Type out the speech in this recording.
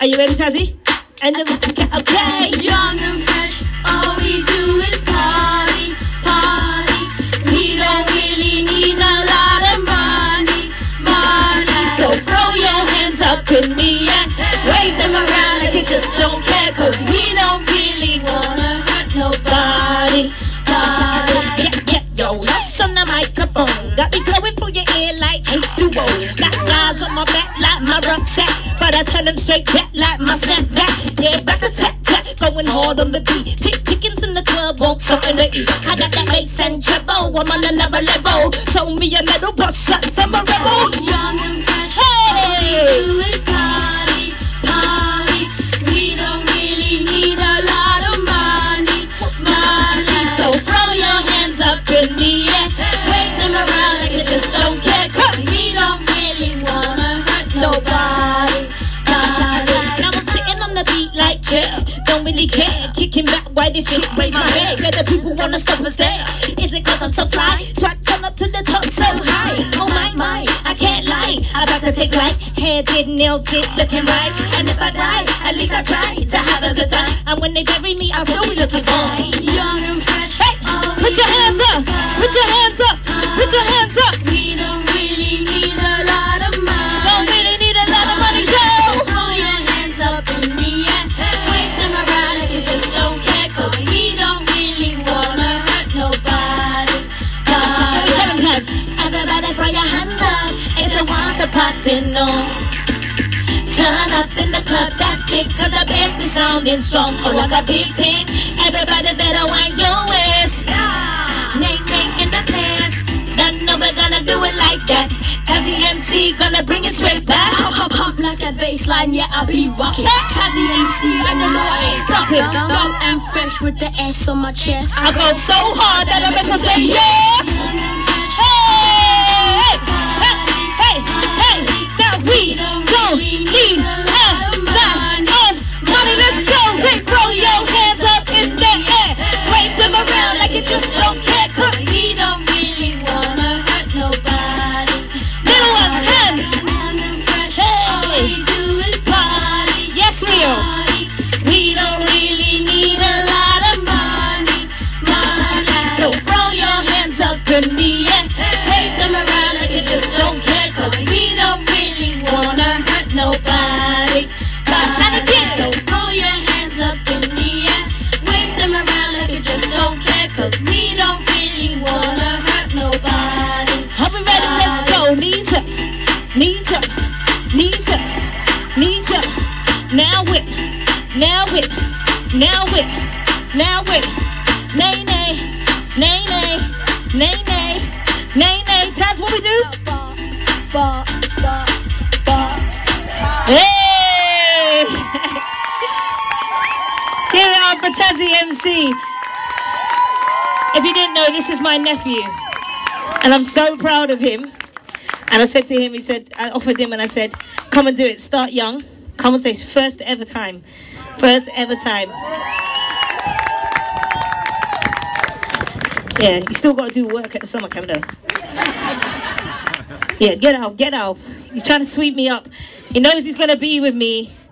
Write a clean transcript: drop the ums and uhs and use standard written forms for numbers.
Are you ready, Tazzy? And then okay. Young and fresh, all we do is party, party. We don't really need a lot of money, money. So throw your hands up in the air, wave them around like you just don't care. Cause we don't really wanna hurt nobody, Yeah, yo, rush on the microphone. Got me flowing through your ear like H2O. Got flies on my back like my rucksack, but I tell them straight back like my snapback. Yeah, back to tap tap, going hard on the beat. Chickens in the club want something to eat. I got that bass and treble, I'm on another level. Show me a medal, bust shots, I'm a rebel. young and fresh, Hey! all we do is party, party. We don't really need a lot of money, money. So throw your hands up in the air, wave them around like you just don't care. Cause we don't really wanna hurt nobody, Now I'm sitting on the beat like chill, don't really care. Kicking back while this chick raise my head. Yeah, the people wanna stop and stare. Is it cause I'm so fly? Swag turn up to the top so high. Oh my, I can't lie. I about to take flight. Hair did, nails did, looking right. And if I die, at least I try to have a good time. And when they bury me, I'll still be looking fine. young and fresh. Hey, put your hands up, put your hands up, put your hands up. We don't really need a lot of money. Don't really need a lot of money, so Throw your hands up in the air, wave them around like you just don't care. Cause we don't really wanna hurt nobody, everybody throw your hands up if you want to party, no. Turn up in the club, that's it, cause the bass be sounding strong. Oh, like a big thing, everybody better wind your waist. Nay, in the place, don't know we're gonna do it like that. Cause the MC gonna bring it straight back. pump like a bassline, yeah, I'll be rocking. Tazzy MC, I don't know I ain't stopping. Young and fresh with the S on my chest. I go so hard that I make them say yes. Hey, that we don't need a lot of money. Let's go, hey, throw your hands up in the air, wave them around like you just don't care. Cause we don't really wanna hurt nobody. little ones, hands. Young and fresh, Hey. all we do is party. Yes, we are. We don't really need a lot of money, money. So throw your hands up in the air, Wave them around like you just don't care. Cause we don't really wanna hurt nobody, And again. So throw your hands up in the air, wave them around like you just don't care. Cause we don't really wanna hurt nobody. Are we ready? Let's go. Knees up, knees up, knees up, knees up. Now whip, now whip, now whip, now whip. Nay, nay, nay, nay, nay, nay, nay, nay. Taz, what we do? Ba, ba, ba. Hey! Give it up for Tazzy MC. If you didn't know, this is my nephew. And I'm so proud of him. And I said to him, I offered him and I said, come and do it. Start young. Come and say first ever time. First ever time. Yeah, you still got to do work at the summer camp though. Yeah, get out. He's trying to sweep me up. He knows he's going to be with me